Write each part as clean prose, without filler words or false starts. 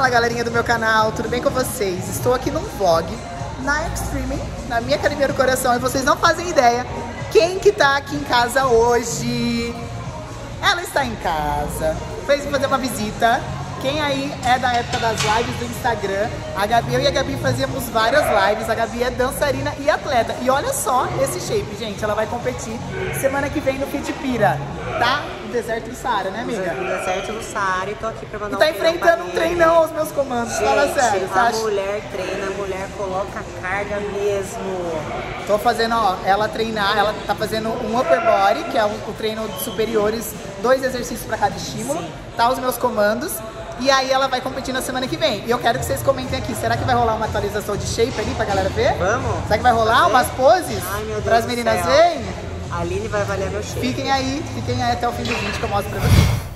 Fala galerinha do meu canal, tudo bem com vocês? Estou aqui num vlog na Extreme, na minha academia do coração, e vocês não fazem ideia quem que tá aqui em casa hoje. Ela está em casa, fez fazer uma visita. Quem aí é da época das lives do Instagram, eu e a Gabi fazíamos várias lives. A Gabi é dançarina e atleta. E olha só esse shape, gente. Ela vai competir semana que vem no Fit Pira, tá? No deserto do Saara, né, amiga? No deserto do Saara, e tô aqui pra mandar tá enfrentando um treinão aos meus comandos. Gente, fala sério, a mulher treina, a mulher coloca carga mesmo. Tô fazendo, ó, ela treinar, ela tá fazendo um upper body, que é o treino de superiores, 2 exercícios pra cada estímulo. Sim. Tá os meus comandos. E aí ela vai competir na semana que vem. E eu quero que vocês comentem aqui, será que vai rolar uma atualização de shape ali pra galera ver? Vamos. Será que vai rolar umas poses? Ai, meu Deus, para as meninas verem? A Aline vai avaliar meu shape. Fiquem aí até o fim do vídeo que eu mostro pra vocês.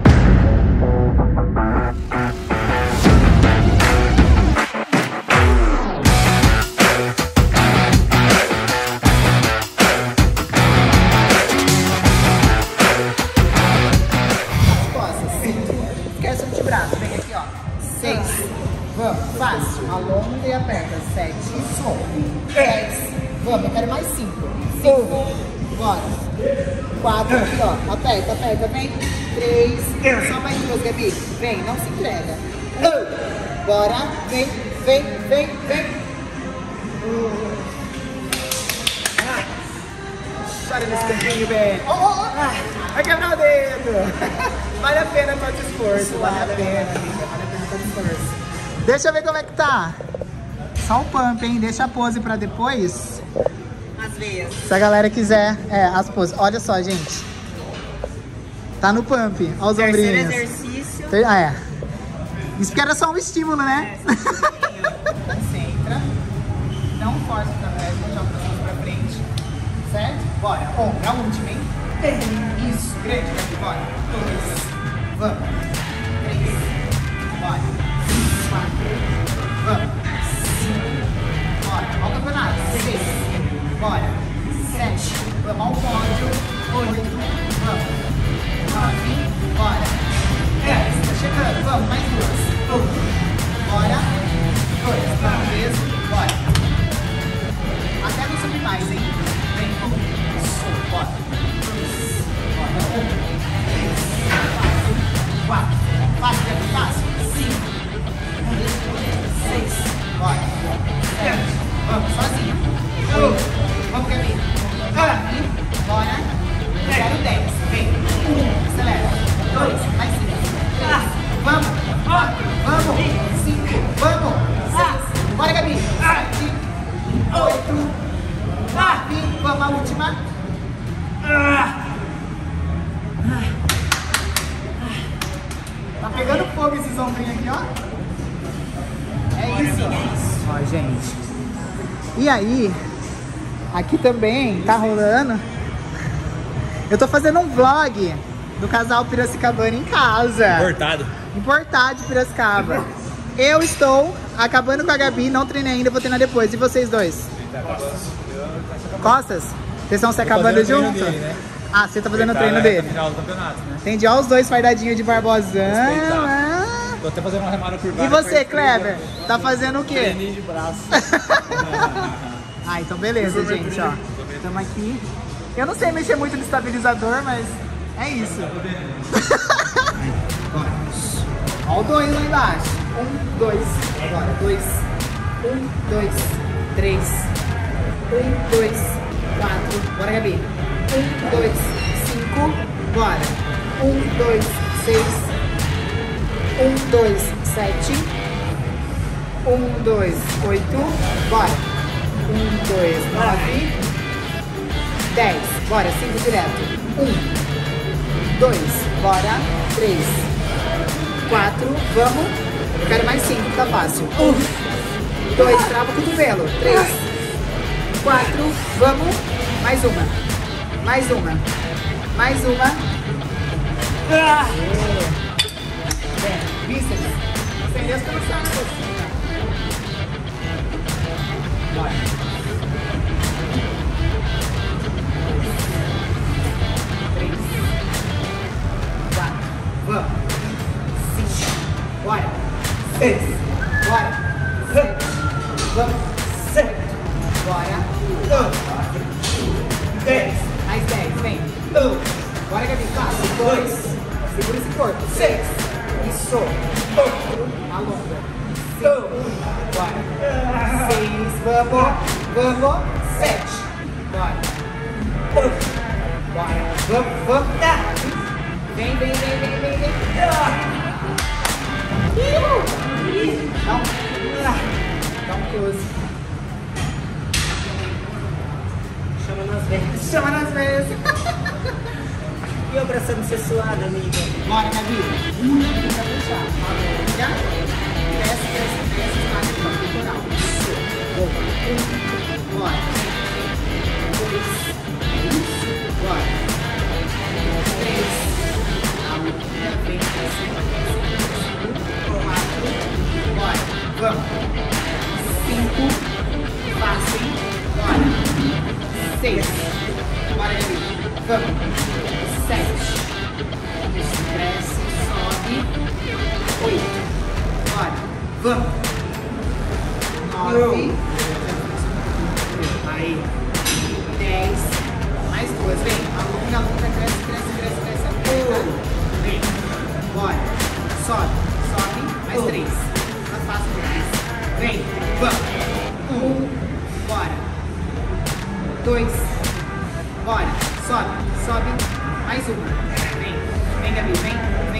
Vem aqui, ó. 6. Vamos, fácil. Alonga e aperta. 7. Sobe. 10. Vamos, eu quero mais 5. 5. Bora. 4. Aqui, ó. Aperta, aperta. Vem. 3. Só mais 2, Gabi. Vem, não se entrega. 1. Bora. Vem, vem, vem, vem. Chora nesse campinho, bem. Vai quebrar o dedo. Vale a pena todo esforço, vale a pena, amiga, vale a pena todo esforço. Deixa eu ver como é que tá. Só o pump, hein? Deixa a pose pra depois. Às vezes. Se a galera quiser, as poses. Olha só, gente. Tá no pump, olha os ombrinhos. Terceiro exercício. Isso porque era só um estímulo, né? Concentra. Não força pra trás, não joga pra frente. Certo? Bora. Ombro, a última, hein? Isso, grande, aqui, bora. 2. Vamos. 3. Bora. 4. Vamos. 5. Bora. Olha o campeonato. 6. Bora. 7. Vamos ao pódio. 8. Vamos. 9. Bora. 10. Tá chegando. Vamos. Mais 2. 1. Bora. 2. Vamos mesmo. Bora. Até não subir mais, hein? Vem. 1. Isso. Bora. 2. Bora. 1. 4, fácil, fácil, 5, 6, bora, 7, vamos, sozinho, 8, vamos, Gabi, bora, quero 10, vem, 1, acelera, 2, mais 5, 3, vamos, 4, vamos, 5, vamos, 6, bora, Gabi, 7, 8, 9, vamos, a última, tá pegando fogo esses ombrinhos aqui, ó. É isso. Ó, gente. E aí, aqui também tá rolando. Eu tô fazendo um vlog do casal Piracicabana em casa. Importado de Piracicaba. Eu estou acabando com a Gabi, não treinei ainda, vou treinar depois. E vocês dois? Costas? Vocês estão se acabando junto? Dele, né? Ah, você tá fazendo o treino dele. Final do campeonato, né? Entendi, ó, os dois fardadinhos de barbosão. Tô até fazendo uma remada curvada. E você, Kleber? Tá fazendo o quê? Treininho de braço. Ah, então beleza, gente, ó. Estamos aqui. Eu não sei mexer muito no estabilizador, mas é isso. Ó o 2 lá embaixo. 1, 2. Agora, 2. 1, 2, 3. 1, 2, 4. Bora, Gabi. 1, 2, 5, bora. 1, 2, 6. 1, 2, 7. 1, 2, 8. Bora. 1, 2, 9. 10. Bora, 5 direto. 1, 2, bora. 3, 4, vamos. Eu quero mais 5, tá fácil. 1, 2, trava o cotovelo. 3, 4, vamos. Mais uma. Mais uma. Mais uma. Bíceps. Sem descansar, mocinha. Bora. 3, 4, vamos. 5, bora. 6, 6. Bora. 7. Vamos. 7. Bora. 10. Mais 10. Vem. Bora, Gabi. 4. 2. Segura esse corpo. 6. Isso. Outro. Alonga. 5. Bora. 6. Vamos. Vamos. 7. Bora. 8. Bora. Vamos. Vem. Dá um close. Chama nas veias. E o abraçando ser suado, amiga? Bora, Gabi. Pra puxar. Alonga. Desce. Faz o peitoral. Boa. 1. Bora. 2. Bora. 3. Vem pra cima. 4. Bora. Vamos. 5. Fácil. Bora. 6. Bora, Gabi. Vamos. 7. Desce, sobe. 8. Bora. Vamos. 9. Aí. 10. Mais 2. Vem. Alonga, cresce. Vem. Bora. Sobe. Mais 3. Tá fácil demais. Vem. Vamos. 1. Bora. 2. Bora. Sobe. Mais 1. Vem, Gabi. Vem.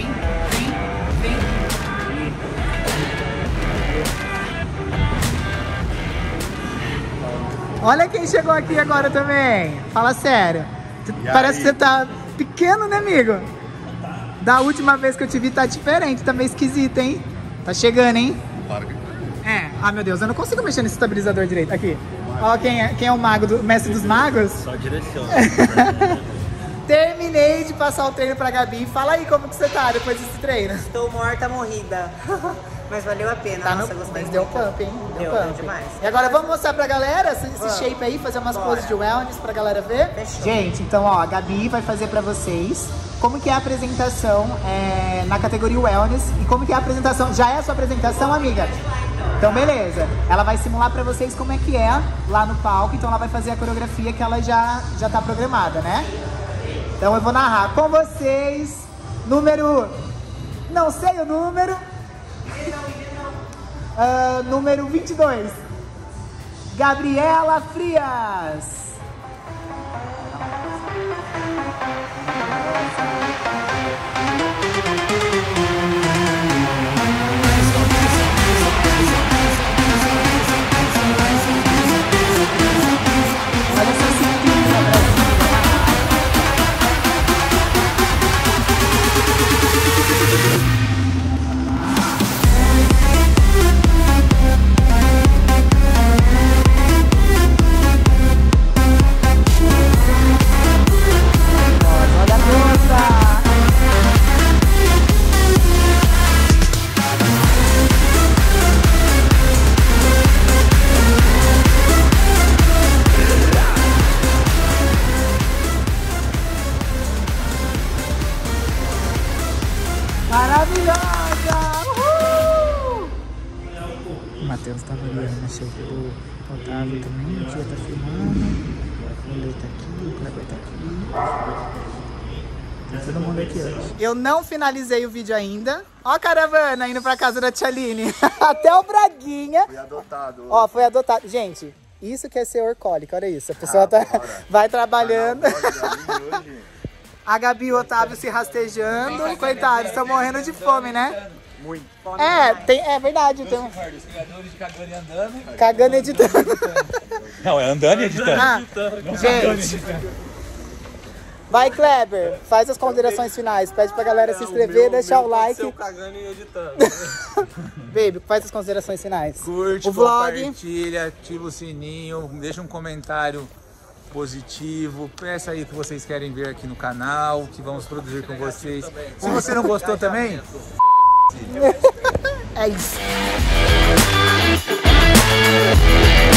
Olha quem chegou aqui agora também. Fala sério. Parece que você tá pequeno, né, amigo? Da última vez que eu te vi tá diferente, tá meio esquisito, hein? Tá chegando, hein? Meu Deus, eu não consigo mexer nesse estabilizador direito. Aqui. Ó, quem é o mago, o mestre dos magos? Só direciona. Terminei de passar o treino pra Gabi. Fala aí como que você tá depois desse treino. Estou morrida. Mas valeu a pena. Tá Nossa, gostei mas muito. deu pump, hein? Deu demais. E agora vamos mostrar pra galera esse shape aí, fazer umas poses de wellness pra galera ver. Fechou. Gente, então ó, a Gabi vai fazer pra vocês como que é a apresentação na categoria wellness e como que é a apresentação. Já é a sua apresentação, amiga? Então beleza. Ela vai simular pra vocês como é que é lá no palco, então ela vai fazer a coreografia que ela já tá programada, né? Então eu vou narrar com vocês, número... Não sei o número. Número 22. Gabriela Frias. Olha essa cintura, Brasil. Olha a moça. Maravilhosa! Uhul! O Matheus tava ali, né? Chegou o Otávio também, o Tia tá filmando. O Lei tá aqui, o Kleber tá aqui. Tem todo mundo aqui hoje. Eu não finalizei o vídeo ainda. Ó a caravana indo pra casa da Tia Aline. Até o Braguinha. Fui adotado. Ó, foi adotado. Gente, isso que é ser orcólica, olha isso. A pessoa vai trabalhando. A Gabi e o Otávio se rastejando. Coitados, estão morrendo de fome, né? Muito. É verdade. Tem um... Os criadores de cagando e andando. Cagando e editando. Não, é andando e editando. Gente. Vai, Kleber. Faz as considerações finais. Pede pra galera se inscrever, deixar o like. Cagando e editando. Baby, faz as considerações finais. Curte, o vlog. compartilha, ativa o sininho, deixa um comentário positivo, peça aí o que vocês querem ver aqui no canal, que vamos produzir com vocês. Se você não gostou também, É isso.